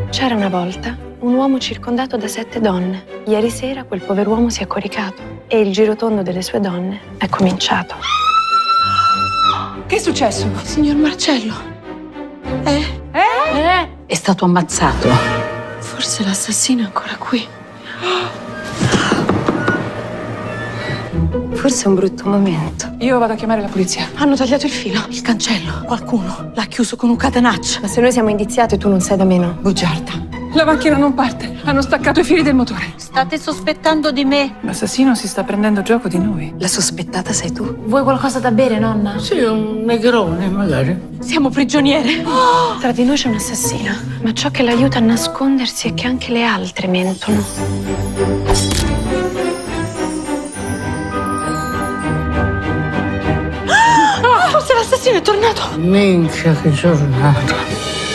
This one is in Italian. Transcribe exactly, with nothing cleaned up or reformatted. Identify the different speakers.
Speaker 1: C'era una volta un uomo circondato da sette donne. Ieri sera quel pover'uomo si è coricato e il girotondo delle sue donne è cominciato.
Speaker 2: Che è successo?
Speaker 1: Signor Marcello. Eh?
Speaker 2: Eh?
Speaker 3: Eh? È stato ammazzato.
Speaker 1: Forse l'assassino è ancora qui. Forse è un brutto momento.
Speaker 2: Io vado a chiamare la polizia.
Speaker 1: Hanno tagliato il filo.
Speaker 3: Il cancello. Qualcuno l'ha chiuso con un catenaccio.
Speaker 1: Ma se noi siamo indiziati tu non sei da meno.
Speaker 3: Bugiarda.
Speaker 2: La macchina non parte. Hanno staccato i fili del motore.
Speaker 3: State sospettando di me?
Speaker 2: L'assassino si sta prendendo gioco di noi.
Speaker 1: La sospettata sei tu.
Speaker 3: Vuoi qualcosa da bere, nonna?
Speaker 4: Sì, un negrone, magari.
Speaker 3: Siamo prigioniere.
Speaker 1: Oh! Tra di noi c'è un'assassina, ma ciò che l'aiuta a nascondersi è che anche le altre mentono.
Speaker 3: Forse l'assassino è tornato.
Speaker 4: Minchia, che giornata.